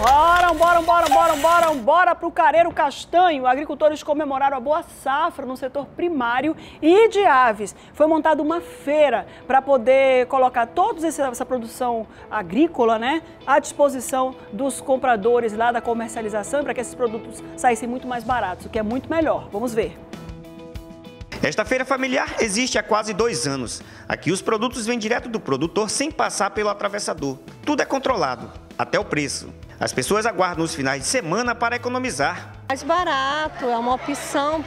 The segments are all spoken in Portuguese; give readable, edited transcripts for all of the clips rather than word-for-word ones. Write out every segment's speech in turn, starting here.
Bora pro Careiro Castanho. Agricultores comemoraram a boa safra no setor primário e de aves. Foi montada uma feira para poder colocar toda essa produção agrícola, né, à disposição dos compradores lá da comercialização, para que esses produtos saíssem muito mais baratos, o que é muito melhor. Vamos ver. Esta feira familiar existe há quase 2 anos. Aqui os produtos vêm direto do produtor sem passar pelo atravessador. Tudo é controlado, até o preço. As pessoas aguardam os finais de semana para economizar. Mais barato, é uma opção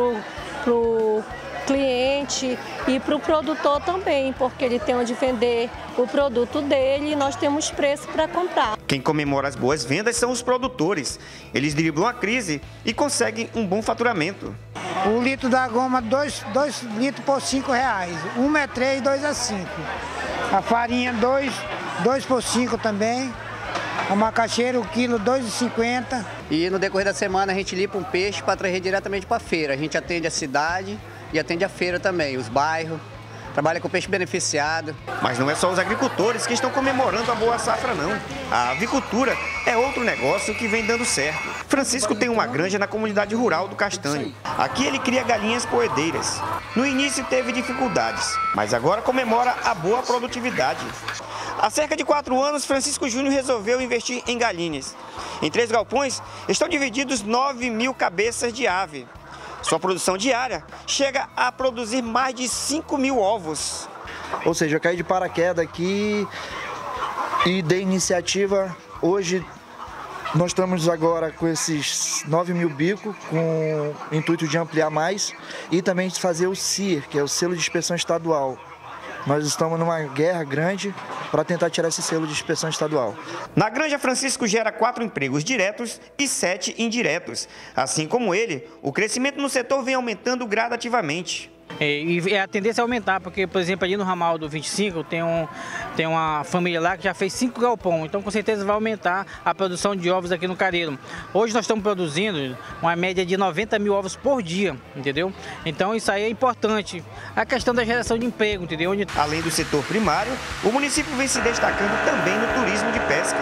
pro cliente e para o produtor também, porque ele tem onde vender o produto dele e nós temos preço para comprar. Quem comemora as boas vendas são os produtores. Eles driblam a crise e conseguem um bom faturamento. O litro da goma, 2 litros por R$5. 1 é 3, 2 é 5. A farinha, 2 por 5 também. A macaxeira, o quilo, R$2,50. E no decorrer da semana a gente limpa um peixe para trazer diretamente para a feira. A gente atende a cidade e atende a feira também, os bairros. Trabalha com peixe beneficiado. Mas não é só os agricultores que estão comemorando a boa safra, não. A avicultura é outro negócio que vem dando certo. Francisco tem uma granja na comunidade rural do Castanho. Aqui ele cria galinhas poedeiras. No início teve dificuldades, mas agora comemora a boa produtividade. Há cerca de 4 anos, Francisco Júnior resolveu investir em galinhas. Em 3 galpões estão divididos 9.000 cabeças de ave. Sua produção diária chega a produzir mais de 5.000 ovos. Ou seja, eu caí de paraquedas aqui e dei iniciativa. Hoje nós estamos agora com esses 9.000 bicos, com o intuito de ampliar mais e também de fazer o CIR, que é o selo de inspeção estadual. Nós estamos numa guerra grande para tentar tirar esse selo de inspeção estadual. Na granja, Francisco gera 4 empregos diretos e 7 indiretos. Assim como ele, o crescimento no setor vem aumentando gradativamente. E a tendência é aumentar, porque, por exemplo, ali no ramal do 25 tem uma família lá que já fez 5 galpões, então com certeza vai aumentar a produção de ovos aqui no Careiro. Hoje nós estamos produzindo uma média de 90.000 ovos por dia, entendeu? Então isso aí é importante. A questão da geração de emprego, entendeu? Além do setor primário, o município vem se destacando também no turismo de pesca.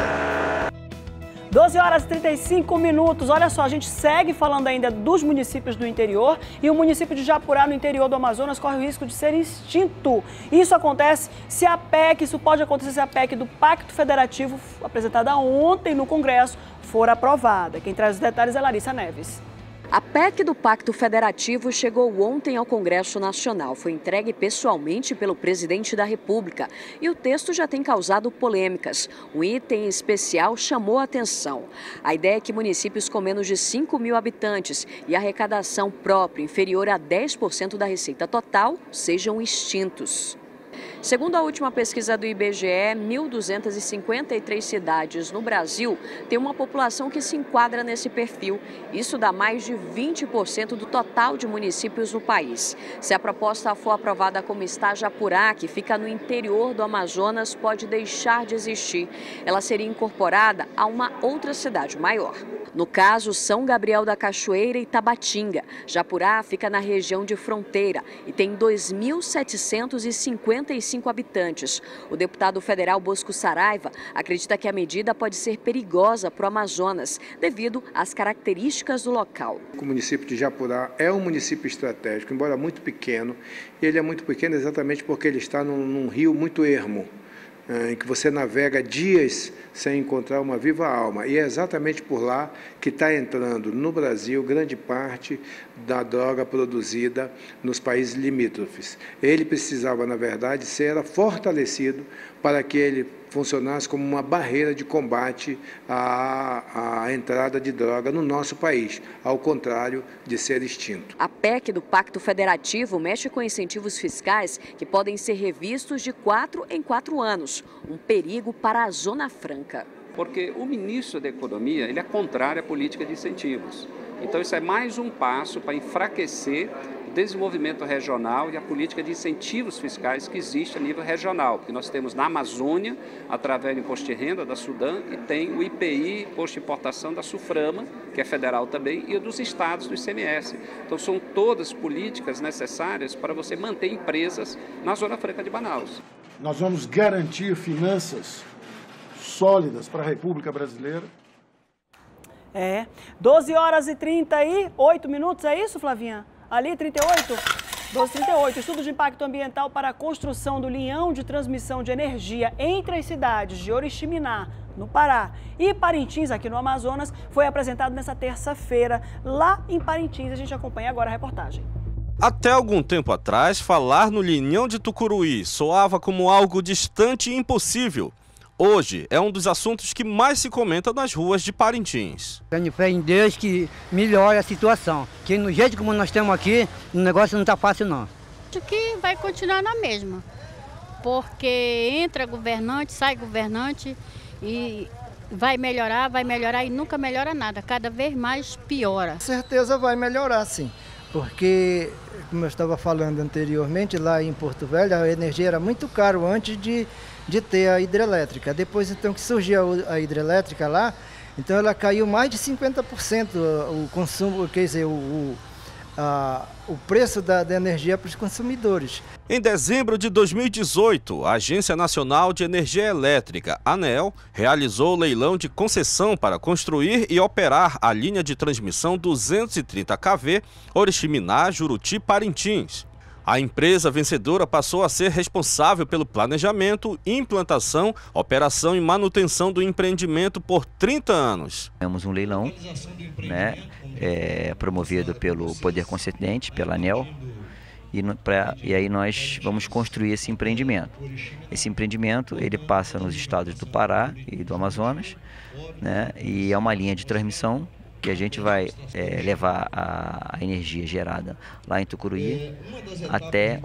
12h35. Olha só, a gente segue falando ainda dos municípios do interior e o município de Japurá, no interior do Amazonas, corre o risco de ser extinto. Isso acontece se a PEC, isso pode acontecer se a PEC do Pacto Federativo, apresentada ontem no Congresso, for aprovada. Quem traz os detalhes é Larissa Neves. A PEC do Pacto Federativo chegou ontem ao Congresso Nacional. Foi entregue pessoalmente pelo presidente da República e o texto já tem causado polêmicas. Um item especial chamou a atenção. A ideia é que municípios com menos de 5.000 habitantes e arrecadação própria inferior a 10% da receita total sejam extintos. Segundo a última pesquisa do IBGE, 1.253 cidades no Brasil têm uma população que se enquadra nesse perfil. Isso dá mais de 20% do total de municípios no país. Se a proposta for aprovada como está, Japurá, que fica no interior do Amazonas, pode deixar de existir. Ela seria incorporada a uma outra cidade maior. No caso, São Gabriel da Cachoeira e Tabatinga. Japurá fica na região de fronteira e tem 2.755 habitantes. O deputado federal Bosco Saraiva acredita que a medida pode ser perigosa para o Amazonas, devido às características do local. O município de Japurá é um município estratégico, embora muito pequeno. Ele é muito pequeno exatamente porque ele está num rio muito ermo, em que você navega dias sem encontrar uma viva alma. E é exatamente por lá que está entrando no Brasil grande parte da droga produzida nos países limítrofes. Ele precisava, na verdade, ser fortalecido para que ele funcionasse como uma barreira de combate à entrada de droga no nosso país, ao contrário de ser extinto. A PEC do Pacto Federativo mexe com incentivos fiscais que podem ser revistos de 4 em 4 anos, um perigo para a Zona Franca. Porque o ministro da Economia ele é contrário à política de incentivos. Então isso é mais um passo para enfraquecer o desenvolvimento regional e a política de incentivos fiscais que existe a nível regional. Porque nós temos na Amazônia, através do imposto de renda da Sudã, e tem o IPI, imposto de importação da Suframa, que é federal também, e dos estados do ICMS. Então são todas políticas necessárias para você manter empresas na Zona Franca de Manaus. Nós vamos garantir finanças sólidas para a República Brasileira, É, 12 horas e 38 minutos, é isso, Flavinha? Ali, 38? 12h38. Estudo de impacto ambiental para a construção do linhão de transmissão de energia entre as cidades de Oriximiná, no Pará, e Parintins, aqui no Amazonas, foi apresentado nesta terça-feira, lá em Parintins. A gente acompanha agora a reportagem. Até algum tempo atrás, falar no linhão de Tucuruí soava como algo distante e impossível. Hoje é um dos assuntos que mais se comenta nas ruas de Parintins. Tenho fé em Deus que melhore a situação, que no jeito como nós estamos aqui, o negócio não está fácil não. Acho que vai continuar na mesma, porque entra governante, sai governante e vai melhorar e nunca melhora nada, cada vez mais piora. Com certeza vai melhorar sim, porque como eu estava falando anteriormente, lá em Porto Velho a energia era muito cara antes de ter a hidrelétrica. Depois então que surgiu a hidrelétrica lá, então ela caiu mais de 50% o consumo, quer dizer, o preço da energia para os consumidores. Em dezembro de 2018, a Agência Nacional de Energia Elétrica, ANEEL, realizou o leilão de concessão para construir e operar a linha de transmissão 230 kV Oriximiná-Juruti-Parintins. A empresa vencedora passou a ser responsável pelo planejamento, implantação, operação e manutenção do empreendimento por 30 anos. Temos um leilão, né, promovido pelo Poder Concedente, pela ANEEL, e aí nós vamos construir esse empreendimento. Esse empreendimento ele passa nos estados do Pará e do Amazonas, né, e é uma linha de transmissão que a gente vai levar a energia gerada lá em Tucuruí até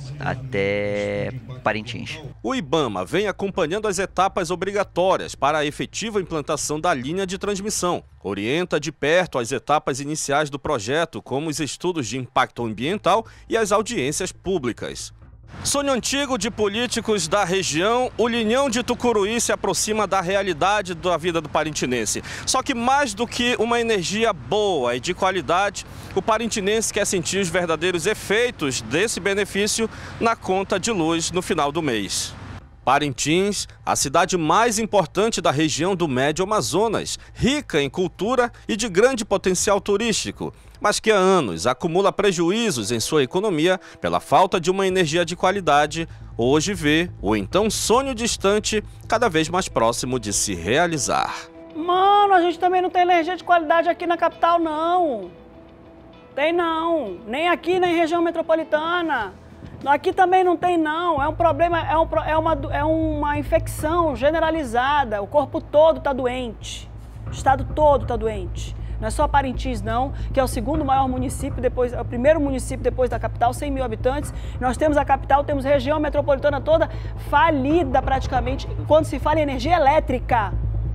Parintins. O IBAMA vem acompanhando as etapas obrigatórias para a efetiva implantação da linha de transmissão. Orienta de perto as etapas iniciais do projeto, como os estudos de impacto ambiental e as audiências públicas. Sonho antigo de políticos da região, o linhão de Tucuruí se aproxima da realidade da vida do parintinense. Só que mais do que uma energia boa e de qualidade, o parintinense quer sentir os verdadeiros efeitos desse benefício na conta de luz no final do mês. Parintins, a cidade mais importante da região do Médio Amazonas, rica em cultura e de grande potencial turístico, mas que há anos acumula prejuízos em sua economia pela falta de uma energia de qualidade, hoje vê o então sonho distante cada vez mais próximo de se realizar. Mano, a gente também não tem energia de qualidade aqui na capital, não. Tem não, nem aqui, nem região metropolitana. Aqui também não tem não, é um problema, é uma infecção generalizada, o corpo todo está doente, o estado todo está doente. Não é só Parintins não, que é o segundo maior município, é o primeiro município depois da capital, 100 mil habitantes. Nós temos a capital, temos a região metropolitana toda falida praticamente, quando se fala em energia elétrica.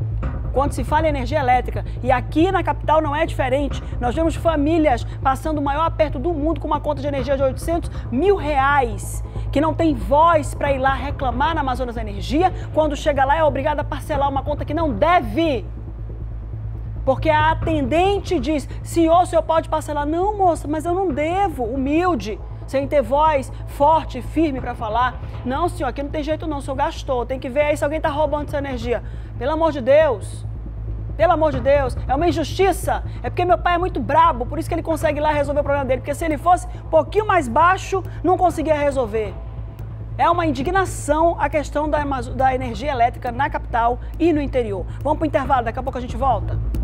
E aqui na capital não é diferente. Nós vemos famílias passando o maior aperto do mundo com uma conta de energia de R$800 mil, que não tem voz para ir lá reclamar na Amazonas Energia, quando chega lá é obrigada a parcelar uma conta que não deve. Porque a atendente diz, senhor, o senhor pode parcelar? Não, moça, mas eu não devo, humilde, sem ter voz forte, firme para falar. Não, senhor, aqui não tem jeito não, o senhor gastou, tem que ver aí se alguém está roubando essa energia. Pelo amor de Deus, é uma injustiça. É porque meu pai é muito brabo, por isso que ele consegue ir lá resolver o problema dele. Porque se ele fosse um pouquinho mais baixo, não conseguia resolver. É uma indignação a questão da energia elétrica na capital e no interior. Vamos para o intervalo, daqui a pouco a gente volta.